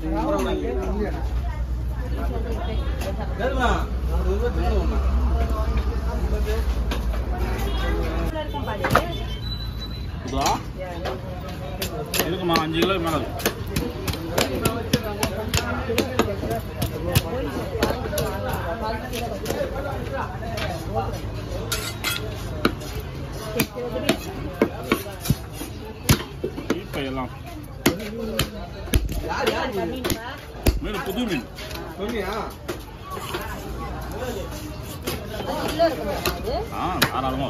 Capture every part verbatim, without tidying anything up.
இருக்குமா அஞ்சு கிலோ மேலே எல்லாம் மீன் புது மீன் ஆ தாராளமாக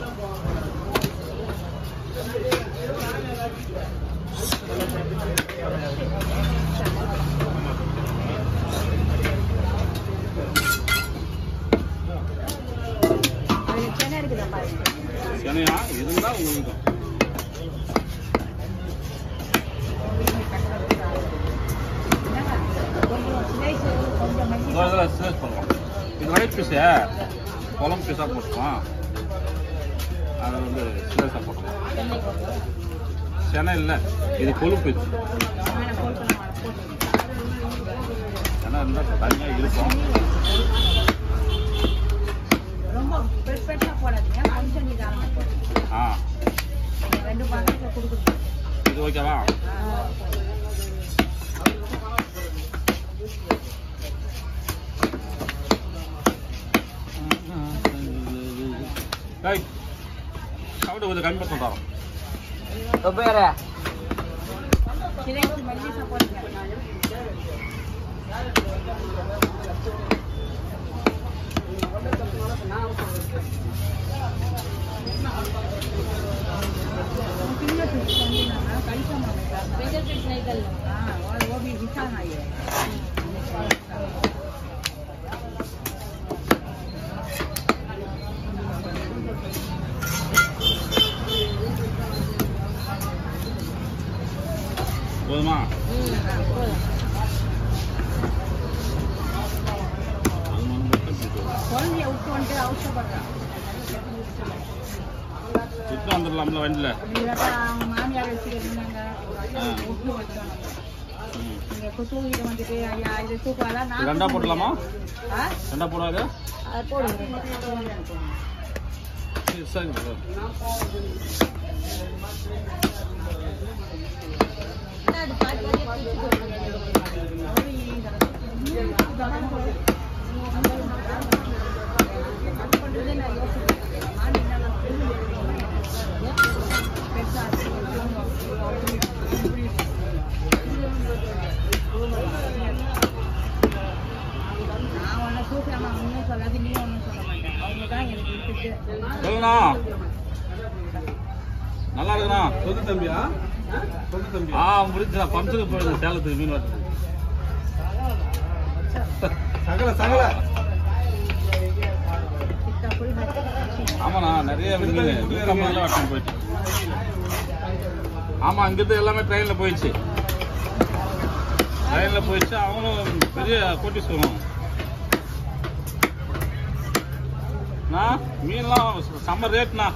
சென்னையா இருந்தா உங்களுக்கு பண்ணலாம் இது ஒயிட் பீஸு குழம்பு பீஸாக போட்டுக்கலாம் அதை வந்து சிலேஸாக போட்டுக்கலாம் சென்னை இல்லை இது கொழுப்பு சென்னை இருந்தால் தனியாக இருக்கும் ஆ இது ஓகேவா சாப்பிட்டு கொஞ்சம் கம்மி பண்ண தரோம் போதுமா சுத்தம் வந்துடலாம்ல வண்டியில் ரெண்டா போடலாமா ரெண்டா போடாது சரி சொல்லுண்ணா நல்லா இருக்குண்ணா சொல்லு தம்பியா சொல்லு தம்பி ஆ முடிச்சுண்ணா பம்சுக்கு போயிடுது சேலத்துக்கு மீன் வரது சகல சகல ஆமாண்ணா நிறைய மீன் கம்பெனியில் வட்டம் போயிடுச்சு ஆமாம் இங்கிருந்து எல்லாமே ட்ரெயினில் போயிடுச்சு ட்ரெயினில் போயிடுச்சு அவங்களும் பெரிய கோட்டீஸ்வரம் மீன்லாம் செம்ம ரேட்ண்ணா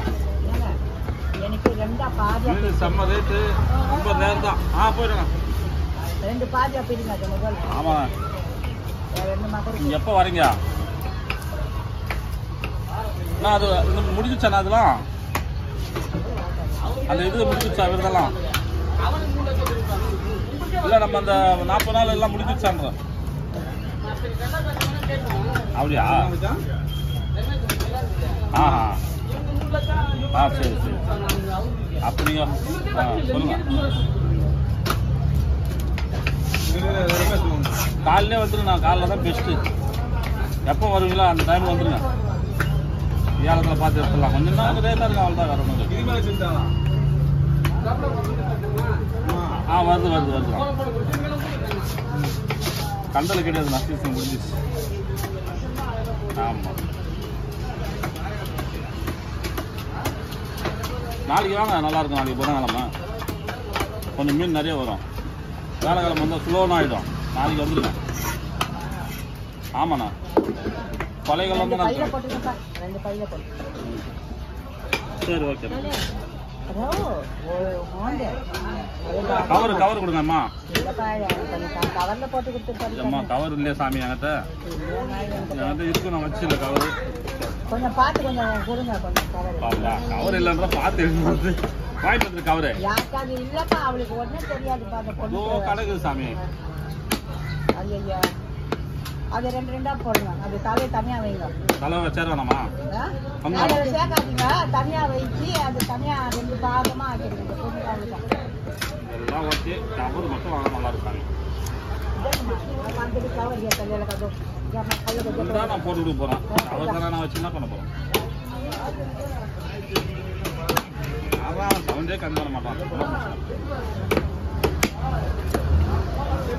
மீன் செம்ம ரேட்டு ரொம்ப நேரம் தான் ஆ போயிடுங்க ஆமாம் நீங்கள் எப்போ வரீங்க அண்ணா அது முடிஞ்சிச்சாண்ணா அதெல்லாம் அந்த இது முடிஞ்சிச்சா விருதெல்லாம் இல்லை நம்ம அந்த நாற்பது நாள் எல்லாம் முடிஞ்சிச்சான்ற அப்படியா ஆ ஆ சரி சரி அப்படிங்க ஆ சொல்லுங்க காலையிலே வந்துருங்க காலைல தான் பெஸ்ட்டு எப்போ வருவீங்களோ அந்த டைம் வந்துருங்க ஏலத்தில் பார்த்து எடுத்துடலாம் கொஞ்சம் தான் ரேட்டாக இருக்கும் அவ்வளோதான் வர மாதிரி ஆ வருது வருது வருது கண்டல் கிடையாது நஷ்டம் முடிஞ்சிச்சு ஆமாம் நாளைக்கு வாங்க நல்லாயிருக்கும் நாளைக்கு புதன்கிழமை கொஞ்சம் மீன் நிறைய வரும் வேலைக்கிழமை வந்தால் ஸ்லோன்னு ஆகிடும் நாளைக்கு வந்துடுங்க ஆமாண்ணா பழைய கிழமை சரி ஓகே கவர் கவர் கொடுங்கம்மா. கவர்ல போட்டு கொடுத்துருப்பாரு. அம்மா கவர் இல்லையா சாமி என்கிட்ட? என்கிட்ட இருக்கு, நான் வச்சுல கவர். கொஞ்சம் பார்த்து கொஞ்சம் கொடுங்க கொஞ்சம் கவர். கவர் இல்லைன்றா பார்த்து எடுத்து வாங்கிட்டு வந்து கவரு. யாருக்காவது இல்லப்பா, அவளுக்கு ஒன்றும் தெரியாதுப்பா அந்த பொண்ணு. ஓ கணக்கு சாமி. ஐயா அது ரெண்டு ரெண்டா போடுங்க. அது தலையை தனியா வைங்க. தலை வச்சாரு வேணாமா? அதில் சேர்க்காதீங்க, தனியா வச்சு அது தனியா ரெண்டு பாகமா ஆக்கிடுங்க. இந்த பொண்ணு அவ்வளோதான். எல்லாம் வச்சு கவர் மட்டும் வாங்க நல்லா இருக்காங்க. நான் போட்டு கொடுக்க போறேன். கவர் தானே நான் வச்சு என்ன பண்ண போறேன்? அதான் சவுண்டே கம்மி பண்ண மாட்டான்.